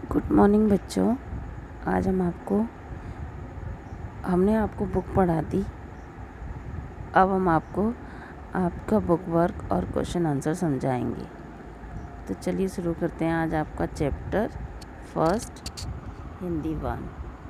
Good morning बच्चों। आज हमने आपको बुक पढ़ा दी। अब हम आपको आपका बुक वर्क और क्वेश्चन आंसर समझाएंगे। तो चलिए शुरू करते हैं। आज आपका चैप्टर फर्स्ट हिंदी 1।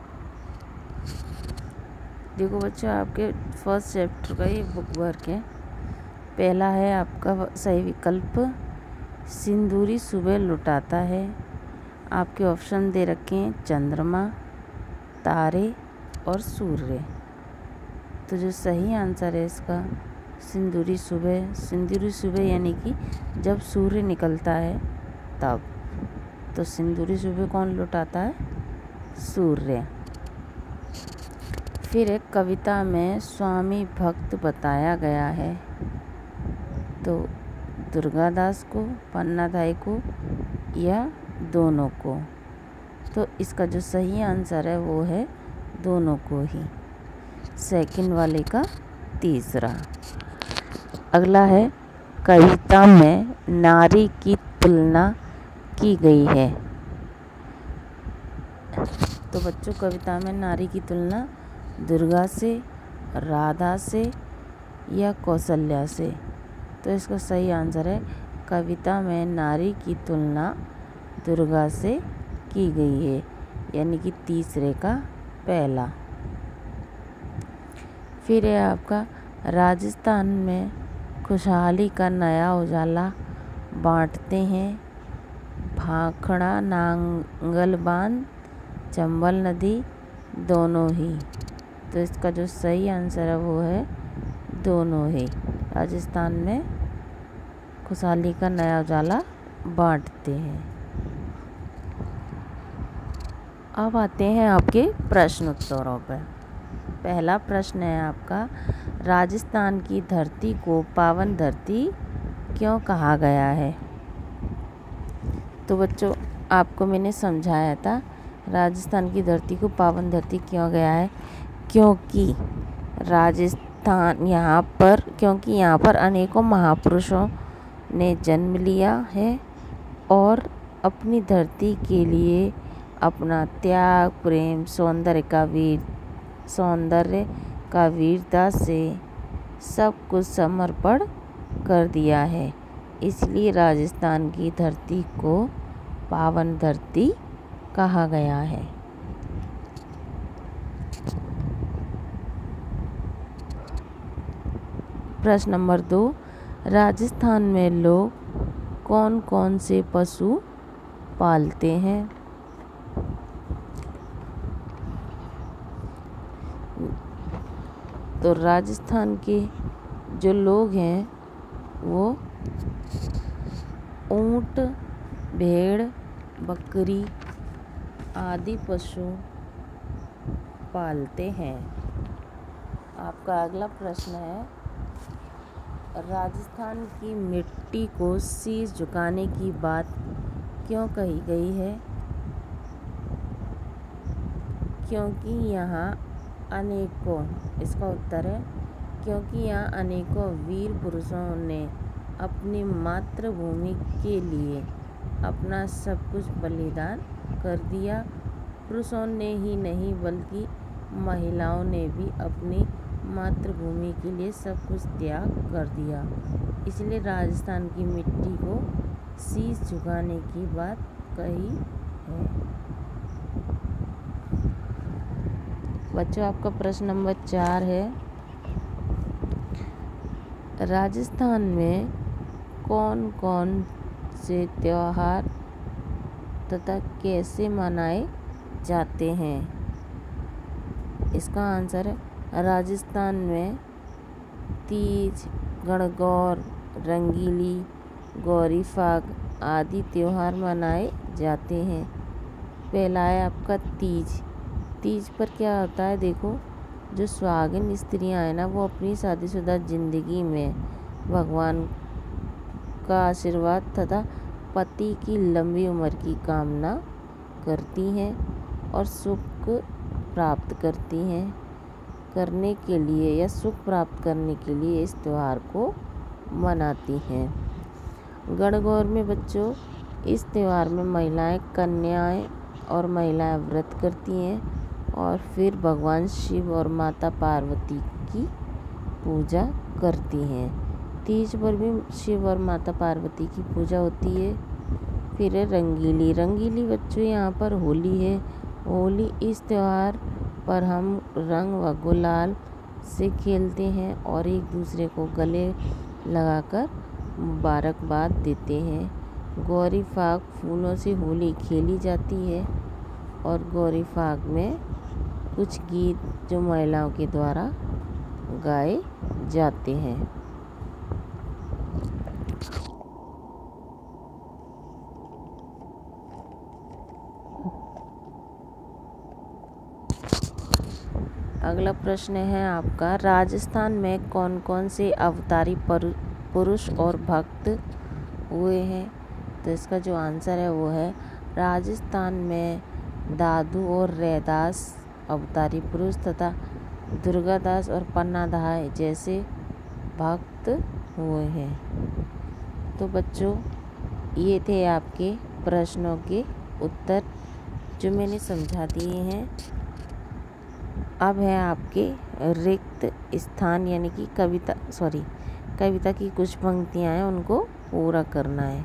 देखो बच्चों, आपके फर्स्ट चैप्टर का ये बुक वर्क है। पहला है आपका सही विकल्प, सिंदूरी सुबह लुटाता है। आपके ऑप्शन दे रखे हैं चंद्रमा, तारे और सूर्य। तो जो सही आंसर है इसका सिंदूरी सुबह। सिंदूरी सुबह यानी कि जब सूर्य निकलता है तब। तो सिंदूरी सुबह कौन लुटाता है? सूर्य। फिर एक कविता में स्वामी भक्त बताया गया है। तो दुर्गादास को, पन्नाधाय को या दोनों को। तो इसका जो सही आंसर है वो है दोनों को ही, सेकंड वाले का तीसरा। अगला है कविता में नारी की तुलना की गई है। तो बच्चों, कविता में नारी की तुलना दुर्गा से, राधा से या कौशल्या से। तो इसका सही आंसर है कविता में नारी की तुलना दुर्गा से की गई है, यानी कि तीसरे का पहला। फिर है आपका राजस्थान में खुशहाली का नया उजाला बांटते हैं भाखड़ा, नांगल बांध, चंबल नदी, दोनों ही। तो इसका जो सही आंसर है वो है दोनों ही। राजस्थान में खुशहाली का नया उजाला बांटते हैं। अब आते हैं आपके प्रश्न उत्तरों पर। पहला प्रश्न है आपका, राजस्थान की धरती को पावन धरती क्यों कहा गया है? तो बच्चों, आपको मैंने समझाया था राजस्थान की धरती को पावन धरती क्यों गया है। क्योंकि यहाँ पर अनेकों महापुरुषों ने जन्म लिया है और अपनी धरती के लिए अपना त्याग, प्रेम, सौंदर्य का वीरता से सब कुछ समर्पण कर दिया है। इसलिए राजस्थान की धरती को पावन धरती कहा गया है। प्रश्न नंबर 2, राजस्थान में लोग कौन कौन से पशु पालते हैं? तो राजस्थान के जो लोग हैं वो ऊंट, भेड़, बकरी आदि पशु पालते हैं। आपका अगला प्रश्न है, राजस्थान की मिट्टी को शीश झुकाने की बात क्यों कही गई है? क्योंकि यहाँ इसका उत्तर है क्योंकि यहाँ अनेकों वीर पुरुषों ने अपनी मातृभूमि के लिए अपना सब कुछ बलिदान कर दिया। पुरुषों ने ही नहीं बल्कि महिलाओं ने भी अपनी मातृभूमि के लिए सब कुछ त्याग कर दिया। इसलिए राजस्थान की मिट्टी को शीश झुकाने की बात कही है। बच्चों, आपका प्रश्न नंबर 4 है, राजस्थान में कौन कौन से त्योहार तथा कैसे मनाए जाते हैं? इसका आंसर है राजस्थान में तीज, गणगौर, रंगीली, गौरी फाग आदि त्योहार मनाए जाते हैं। पहला है आपका तीज। तीज पर क्या होता है? देखो, जो सुहागिन स्त्रियां हैं ना, वो अपनी शादीशुदा जिंदगी में भगवान का आशीर्वाद तथा पति की लंबी उम्र की कामना करती हैं और सुख प्राप्त करने के लिए या सुख प्राप्त करने के लिए इस त्यौहार को मनाती हैं। गणगौर में बच्चों, इस त्यौहार में महिलाएं, कन्याएं और महिलाएं व्रत करती हैं और फिर भगवान शिव और माता पार्वती की पूजा करती हैं। तीज पर भी शिव और माता पार्वती की पूजा होती है। फिर है रंगीली। रंगीली बच्चों यहाँ पर होली है। होली इस त्यौहार पर हम रंग व गुलाल से खेलते हैं और एक दूसरे को गले लगाकर मुबारकबाद देते हैं। गौरी फाग फूलों से होली खेली जाती है और गौरी फाग में कुछ गीत जो महिलाओं के द्वारा गाए जाते हैं। अगला प्रश्न है आपका, राजस्थान में कौन कौन से अवतारी पुरुष और भक्त हुए हैं? तो इसका जो आंसर है वो है राजस्थान में दादू और रैदास अवतारी पुरुष तथा दुर्गादास और पन्नाधाय जैसे भक्त हुए हैं। तो बच्चों ये थे आपके प्रश्नों के उत्तर जो मैंने समझा दिए हैं। अब है आपके रिक्त स्थान यानी कि कविता की कुछ पंक्तियां हैं, उनको पूरा करना है।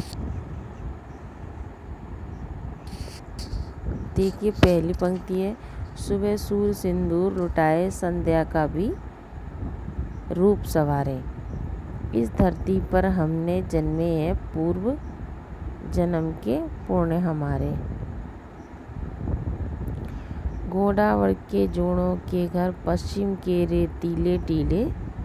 देखिए पहली पंक्ति है, सुबह सूर्य सिंदूर लुटाए संध्या का भी रूप सवारे। इस धरती पर हमने जन्मे हैं पूर्व जन्म के पुण्य हमारे। गोडावड़ के जोड़ों के घर पश्चिम के रेतीले टीले।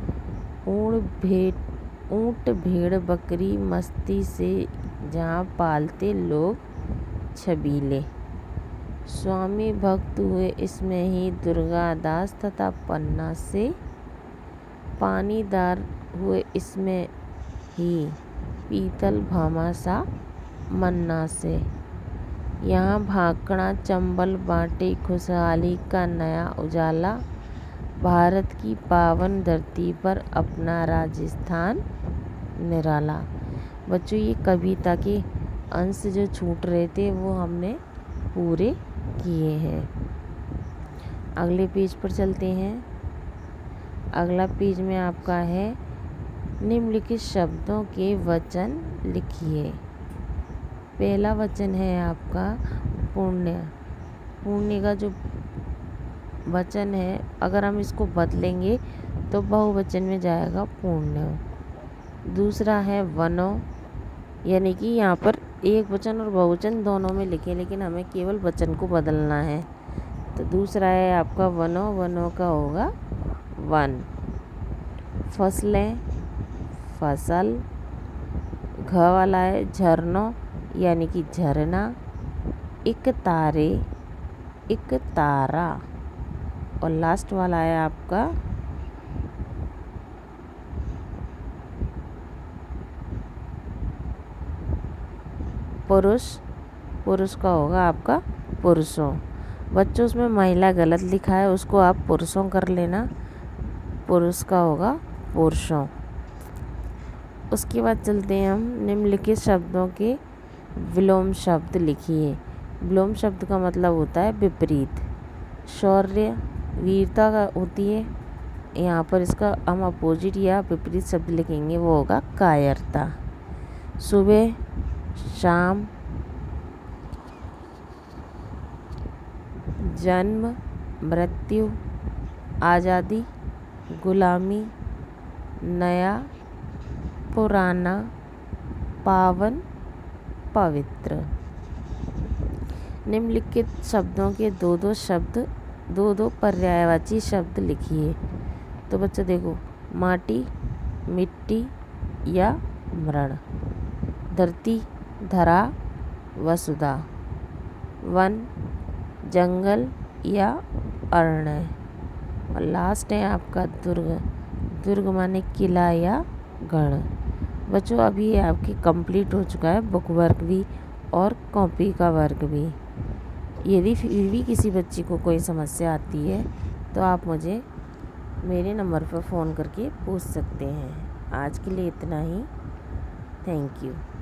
ऊंट भेड़ बकरी मस्ती से जहाँ पालते लोग छबीले। स्वामी भक्त हुए इसमें ही दुर्गादास तथा पन्ना से। पानीदार हुए इसमें ही पीतल भामासा मन्ना से। यहाँ भाकड़ा चंबल बाटे खुशहाली का नया उजाला। भारत की पावन धरती पर अपना राजस्थान निराला। बच्चों ये कविता के अंश जो छूट रहे थे वो हमने पूरे किए हैं। अगले पेज पर चलते हैं। अगला पेज में आपका है निम्नलिखित शब्दों के वचन लिखिए। पहला वचन है आपका पुण्य। पुण्य का जो वचन है अगर हम इसको बदलेंगे तो बहुवचन में जाएगा पुण्य। दूसरा है वनो, यानी कि यहाँ पर एक वचन और बहुवचन दोनों में लिखे, लेकिन हमें केवल वचन को बदलना है। तो दूसरा है आपका वनो, वनो का होगा वन। फसलें फसल। घ वाला है झरनों यानी कि झरना। एक तारे एक तारा। और लास्ट वाला है आपका पुरुष। पुरुष का होगा आपका पुरुषों। बच्चों उसमें महिला गलत लिखा है, उसको आप पुरुषों कर लेना। पुरुष का होगा पुरुषों। उसके बाद चलते हैं हम निम्नलिखित शब्दों के विलोम शब्द लिखिए। विलोम शब्द का मतलब होता है विपरीत। शौर्य वीरता का होती है, यहाँ पर इसका हम अपोजिट या विपरीत शब्द लिखेंगे, वो होगा कायरता। सुबह शाम। जन्म मृत्यु आज़ादी गुलामी नया पुराना पावन पवित्र। निम्नलिखित शब्दों के दो दो पर्यायवाची शब्द लिखिए। तो बच्चों देखो, माटी मिट्टी या मृण। धरती धरा वसुधा। वन जंगल या अरण्य। और लास्ट है आपका दुर्ग। दुर्ग माने किला या गढ़। बच्चों अभी ये आपकी कंप्लीट हो चुका है बुक वर्क भी और कॉपी का वर्क भी। यदि फिर भी किसी बच्ची को कोई समस्या आती है तो आप मुझे मेरे नंबर पर फ़ोन करके पूछ सकते हैं। आज के लिए इतना ही। Thank you.